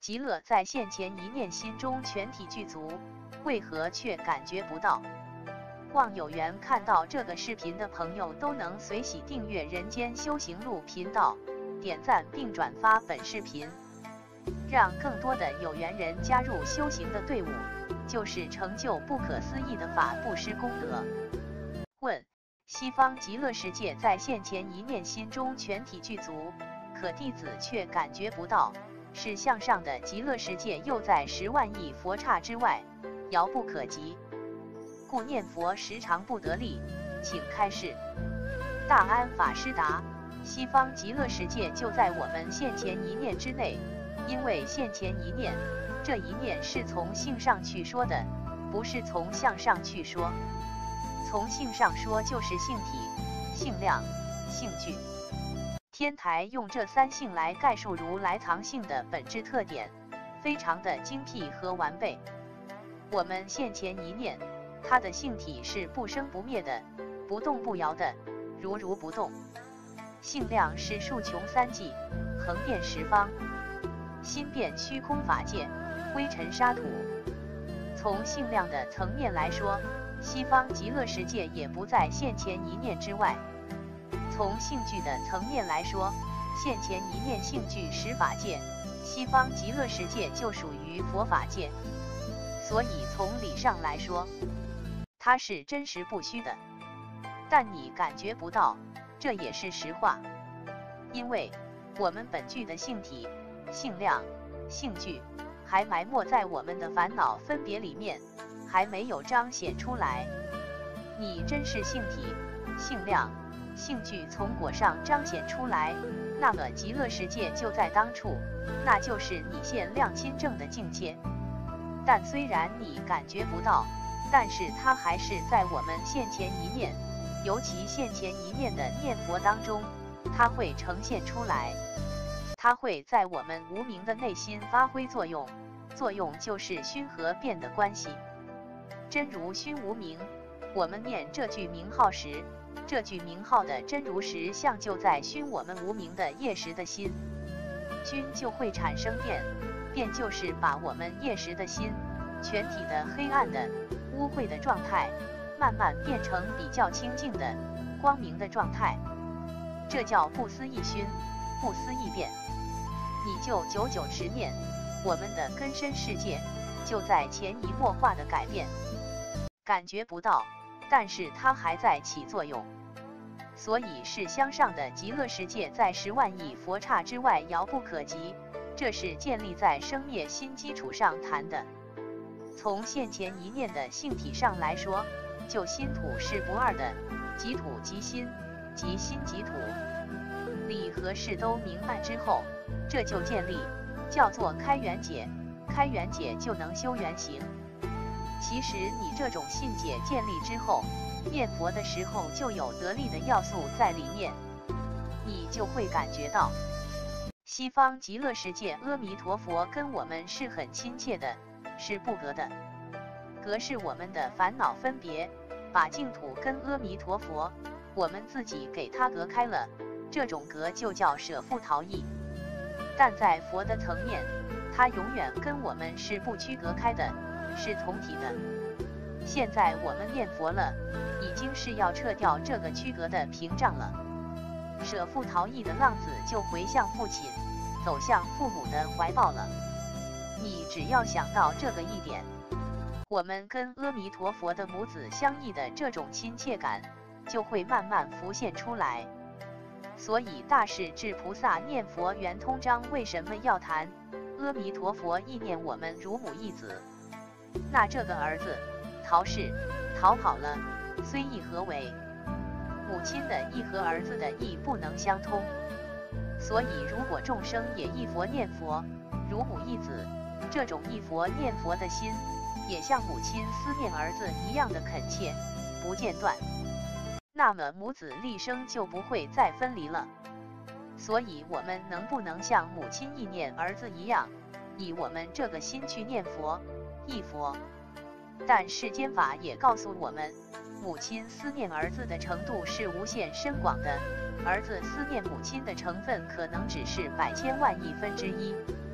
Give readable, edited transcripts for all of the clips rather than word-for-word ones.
极乐在现前一念心中全体具足，为何却感觉不到？望有缘看到这个视频的朋友都能随喜订阅人间修行路频道，点赞并转发本视频，让更多的有缘人加入修行的队伍，就是成就不可思议的法布施功德。问：西方极乐世界在现前一念心中全体具足，可弟子却感觉不到，是向上的极乐世界又在10万亿佛刹之外，遥不可及，故念佛时常不得力，请开示。大安法师答：西方极乐世界就在我们现前一念之内，因为现前一念，这一念是从性上去说的，不是从相上去说。从性上说就是性体、性量、性具。天台用这3性来概述如来藏性的本质特点，非常的精辟和完备。我们现前一念，它的性体是不生不灭的，不动不摇的，如不动。性量是数穷3际，横遍10方，心变虚空法界，微尘沙土。从性量的层面来说，西方极乐世界也不在现前一念之外。从性具的层面来说，现前一念性具10法界，西方极乐世界就属于佛法界。所以从理上来说，它是真实不虚的。但你感觉不到，这也是实话。因为我们本具的性体、性量、性具，还埋没在我们的烦恼分别里面，还没有彰显出来。你真是性体、性量、性具从果上彰显出来，那么极乐世界就在当处，那就是你现量亲证的境界。但虽然你感觉不到，但是它还是在我们现前一念，尤其现前一念的念佛当中，它会呈现出来。它会在我们无明的内心发挥作用，作用就是熏和变的关系。真如熏无明，我们念这句名号时，这句名号的真如实相就在熏我们无明的业识的心，熏就会产生变，变就是把我们业识的心全体的黑暗的污秽的状态，慢慢变成比较清净的光明的状态。这叫不思议熏，不思议变。你就久久持念，我们的根深世界就在潜移默化的改变。感觉不到，但是它还在起作用。所以是向上的极乐世界在10万亿佛刹之外遥不可及，这是建立在生灭心基础上谈的。从现前一念的性体上来说，就心土是不二的，即土即心，即心即土。理和事都明白之后，这就建立，叫做开圆解，开圆解就能修圆行。其实你这种信解建立之后，念佛的时候就有得力的要素在里面，你就会感觉到西方极乐世界阿弥陀佛跟我们是很亲切的，是不隔的。隔是我们的烦恼分别，把净土跟阿弥陀佛，我们自己给它隔开了，这种隔就叫舍父逃逸。但在佛的层面，它永远跟我们是不区隔开的，是同体的。现在我们念佛了，已经是要撤掉这个区隔的屏障了。舍父逃逸的浪子就回向父亲，走向父母的怀抱了。你只要想到这个一点，我们跟阿弥陀佛的母子相依的这种亲切感，就会慢慢浮现出来。所以大势至菩萨念佛圆通章为什么要谈阿弥陀佛意念我们如母一子？那这个儿子逃世逃跑了，虽意何为？母亲的意和儿子的意不能相通。所以如果众生也忆佛念佛，如母一子，这种忆佛念佛的心，也像母亲思念儿子一样的恳切，不间断，那么母子立生就不会再分离了。所以我们能不能像母亲意念儿子一样，以我们这个心去念佛、忆佛？但世间法也告诉我们，母亲思念儿子的程度是无限深广的，儿子思念母亲的成分可能只是100千万亿分之一。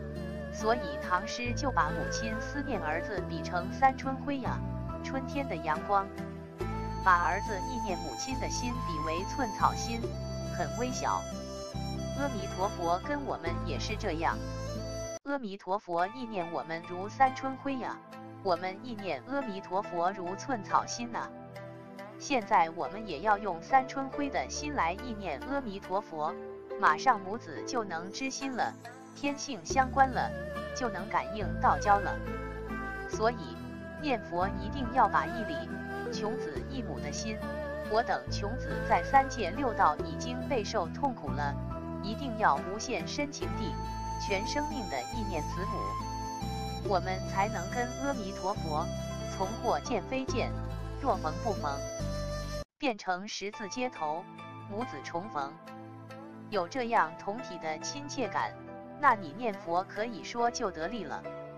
所以唐诗就把母亲思念儿子比成三春晖呀，春天的阳光，把儿子意念母亲的心比为寸草心，很微小。阿弥陀佛跟我们也是这样，阿弥陀佛意念我们如三春晖呀，我们意念阿弥陀佛如寸草心呐。现在我们也要用三春晖的心来意念阿弥陀佛，马上母子就能知心了，天性相关了，就能感应道交了。所以念佛一定要把义理穷子义母的心，我等穷子在三界六道已经备受痛苦了，一定要无限深情地全生命的意念子母，我们才能跟阿弥陀佛从或见非见，若逢不逢，变成十字接头，母子重逢。有这样同体的亲切感，那你念佛可以说就得力了。